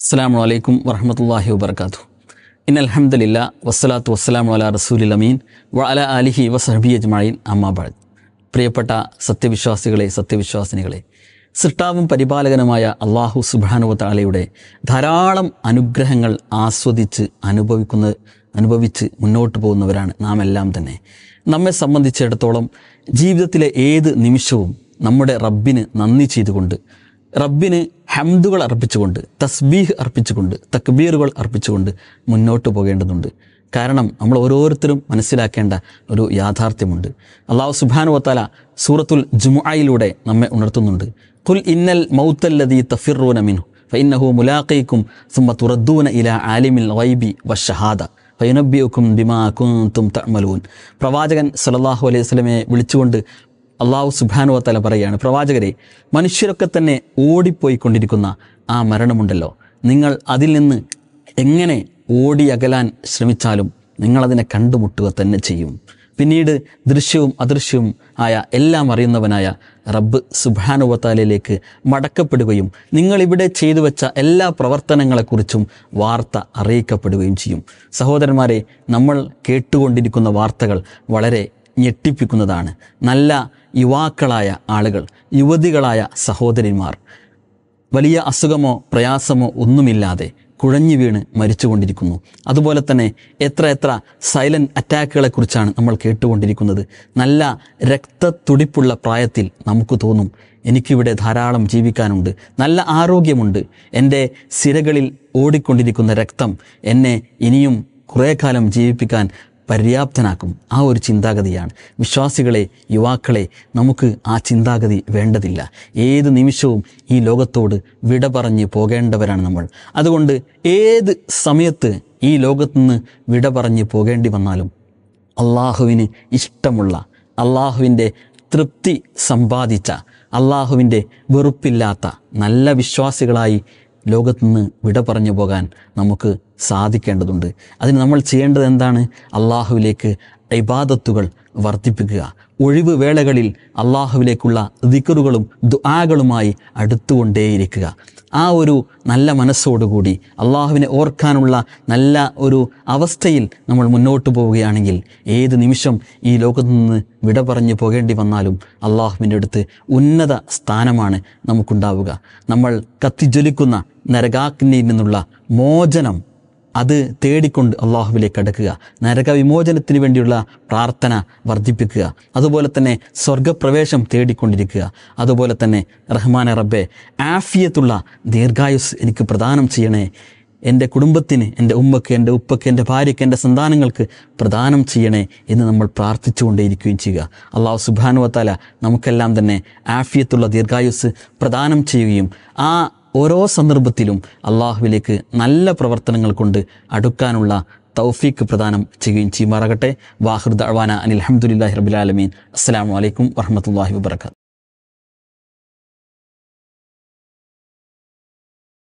അസ്സലാമു അലൈക്കും വറഹ്മത്തുള്ളാഹി വബറകാതുഹു. ഇന്നൽ ഹംദുലില്ലാ വസ്സലാത്തു വസ്സലാമു അലാ റസൂലിൽ അമീൻ വ അലാ ആലിഹി വസഹ്ബിഹി അജ്മഈൻ അമ്മാ ബഅദ്. പ്രിയപ്പെട്ട സത്യവിശ്വാസികളെ, സത്യവിശ്വാസിനികളെ, സൃഷ്ടാവും പരിപാലകനുമായ അല്ലാഹു സുബ്ഹാനഹു വ തആലയുടെ ധാരാളം അനുഗ്രഹങ്ങൾ ആസ്വദിച്ച് അനുഭവിച്ച് മുന്നോട്ട് പോകുന്നവരാണ് നാം എല്ലാം തന്നെ. നമ്മെ സംബന്ധിച്ചിടത്തോളം ജീവിതത്തിലെ ഏത് നിമിഷവും നമ്മുടെ റബ്ബിന് നന്ദി ചെയ്തുകൊണ്ട്, റബ്ബിന് ഹംദുകൾ അർപ്പിച്ചുകൊണ്ട്, തസ്ബീഹ് അർപ്പിച്ചുകൊണ്ട്, തക്ബീറുകൾ അർപ്പിച്ചുകൊണ്ട് മുന്നോട്ട് പോകേണ്ടതുണ്ട്. കാരണം നമ്മൾ ഓരോരുത്തരും മനസ്സിലാക്കേണ്ട ഒരു യാഥാർത്ഥ്യമുണ്ട്. അല്ലാഹു സുബ്ഹാനഹു വ തആല സൂറത്തുൽ ജുമുഅയിലൂടെ നമ്മെ ഉണർത്തുന്നുണ്ട്. ഖുൽ ഇന്നൽ മൗത്തല്ലദീ തഫിറൂന മിൻഹു ഫഇന്നഹു മുലാഖീകും സുമ്മ തുറദ്ദൂന ഇലാ ആലിമിൽ ഗൈബി വശഹാദ ഫയുനബ്ബിഉകും ബിമാ കുൻതും തഅമലൂൻ. പ്രവാചകൻ സല്ലല്ലാഹു അലൈഹി വസല്ലമയെ വിളിച്ചുകൊണ്ട് അല്ലാഹു സുബ്ഹാനഹു വ തആല പറയുകയാണ്, പ്രവാചകരെ, മനുഷ്യരൊക്കെ തന്നെ ഓടിപ്പോയിക്കൊണ്ടിരിക്കുന്ന ആ മരണമുണ്ടല്ലോ, നിങ്ങൾ അതിൽ നിന്ന് എങ്ങനെ ഓടിയകലാൻ ശ്രമിച്ചാലും നിങ്ങളതിനെ കണ്ടുമുട്ടുക തന്നെ ചെയ്യും. പിന്നീട് ദൃശ്യവും അദൃശ്യവും ആയ എല്ലാം അറിയുന്നവനായ റബ്ബ് സുബ്ഹാനഹു വ തആലയിലേക്ക് മടക്കപ്പെടുകയും നിങ്ങളിവിടെ ചെയ്തു വെച്ച എല്ലാ പ്രവർത്തനങ്ങളെക്കുറിച്ചും വാർത്ത അറിയിക്കപ്പെടുകയും ചെയ്യും. സഹോദരന്മാരെ, നമ്മൾ കേട്ടുകൊണ്ടിരിക്കുന്ന വാർത്തകൾ വളരെ ഞെട്ടിപ്പിക്കുന്നതാണ്. നല്ല യുവാക്കളായ ആളുകൾ, യുവതികളായ സഹോദരിമാർ വലിയ അസുഖമോ പ്രയാസമോ ഒന്നുമില്ലാതെ കുഴഞ്ഞു വീണ് മരിച്ചുകൊണ്ടിരിക്കുന്നു. അതുപോലെ തന്നെ എത്ര സൈലൻറ്റ് അറ്റാക്കുകളെക്കുറിച്ചാണ് നമ്മൾ കേട്ടുകൊണ്ടിരിക്കുന്നത്. നല്ല രക്തത്തുടിപ്പുള്ള പ്രായത്തിൽ നമുക്ക് തോന്നും, എനിക്കിവിടെ ധാരാളം ജീവിക്കാനുണ്ട്, നല്ല ആരോഗ്യമുണ്ട്, എൻ്റെ സിരകളിൽ ഓടിക്കൊണ്ടിരിക്കുന്ന രക്തം എന്നെ ഇനിയും കുറേ കാലം ജീവിപ്പിക്കാൻ പര്യാപ്തനാക്കും. ആ ഒരു ചിന്താഗതിയാണ്. വിശ്വാസികളെ, യുവാക്കളെ, നമുക്ക് ആ ചിന്താഗതി വേണ്ടതില്ല. ഏത് നിമിഷവും ഈ ലോകത്തോട് വിട പറഞ്ഞ് പോകേണ്ടവരാണ് നമ്മൾ. അതുകൊണ്ട് ഏത് സമയത്ത് ഈ ലോകത്തുനിന്ന് വിട പറഞ്ഞ് പോകേണ്ടി വന്നാലും അള്ളാഹുവിന് ഇഷ്ടമുള്ള, അള്ളാഹുവിൻ്റെ തൃപ്തി സമ്പാദിച്ച, അള്ളാഹുവിൻ്റെ വെറുപ്പില്ലാത്ത നല്ല വിശ്വാസികളായി ലോകത്തുനിന്ന് വിട പറഞ്ഞു പോകാൻ നമുക്ക് സാധിക്കേണ്ടതുണ്ട്. അതിന് നമ്മൾ ചെയ്യേണ്ടത് എന്താണ്? അള്ളാഹുവിലേക്ക് ഇബാദത്തുകൾ വർദ്ധിപ്പിക്കുക. ഒഴിവ് വേളകളിൽ അള്ളാഹുവിലേക്കുള്ള ദിക്റുകളും ദുആകളുമായി അടുത്തുകൊണ്ടേയിരിക്കുക. ആ ഒരു നല്ല മനസ്സോടുകൂടി അള്ളാഹുവിനെ ഓർക്കാനുള്ള നല്ല ഒരു അവസ്ഥയിൽ നമ്മൾ മുന്നോട്ട് പോവുകയാണെങ്കിൽ ഏത് നിമിഷം ഈ ലോകത്തു നിന്ന് വിട പറഞ്ഞു പോകേണ്ടി വന്നാലും അള്ളാഹുവിൻ്റെ അടുത്ത് ഉന്നത സ്ഥാനമാണ് നമുക്കുണ്ടാവുക. നമ്മൾ കത്തിജ്വലിക്കുന്ന നരകാഗ്നിയിൽ നിന്നുള്ള മോചനം അത് തേടിക്കൊണ്ട് അള്ളാഹുവിലേക്ക് അടുക്കുക. നരകവിമോചനത്തിന് വേണ്ടിയുള്ള പ്രാർത്ഥന വർദ്ധിപ്പിക്കുക. അതുപോലെ തന്നെ സ്വർഗപ്രവേശം തേടിക്കൊണ്ടിരിക്കുക. അതുപോലെ തന്നെ റഹ്മാനെ റബ്ബെ, ആഫിയത്തുള്ള ദീർഘായുസ് എനിക്ക് പ്രദാനം ചെയ്യണേ, എൻ്റെ കുടുംബത്തിന്, എൻ്റെ ഉമ്മക്ക്, എൻ്റെ ഉപ്പക്ക്, എൻ്റെ ഭാര്യയ്ക്ക്, എൻ്റെ സന്താനങ്ങൾക്ക് പ്രദാനം ചെയ്യണേ എന്ന് നമ്മൾ പ്രാർത്ഥിച്ചുകൊണ്ടേയിരിക്കുകയും ചെയ്യുക. അല്ലാഹു സുബ്ഹാനഹു വ തആല നമുക്കെല്ലാം തന്നെ ആഫിയത്തുള്ള ദീർഘായുസ് പ്രദാനം ചെയ്യുകയും ആ ഓരോ സന്ദർഭത്തിലും അള്ളാഹുവിലേക്ക് നല്ല പ്രവർത്തനങ്ങൾ കൊണ്ട് അടുക്കാനുള്ള തൗഫീക്ക് പ്രദാനം ചെയ്യുകയും ചെയ്യുമാറാകട്ടെ. വാഹിർ ദഅ്വാന അനിൽ ഹംദുലില്ലാഹി റബ്ബിൽ ആലമീൻ. അസ്സലാമു അലൈക്കും വറഹ്മത്തുള്ളാഹി വബറകാതുഹു.